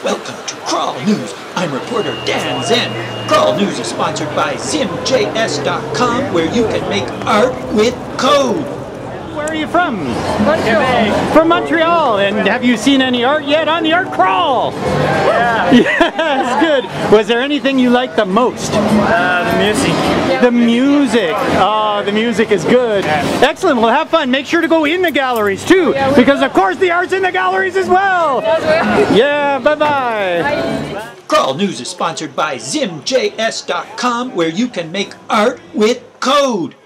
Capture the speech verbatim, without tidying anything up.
Welcome to Crawl News. I'm reporter Dan Zen. Crawl News is sponsored by zim j s dot com, where you can make art with code. Where are you from? Quebec. From Montreal. And have you seen any art yet on the art crawl? Yeah. Yes, good. Was there anything you liked the most? Uh, the music. The music. Oh, the music is good. Excellent. Well, have fun. Make sure to go in the galleries too, because of course the art's in the galleries as well. Yeah, bye-bye. Bye. Crawl News is sponsored by zim j s dot com, where you can make art with code.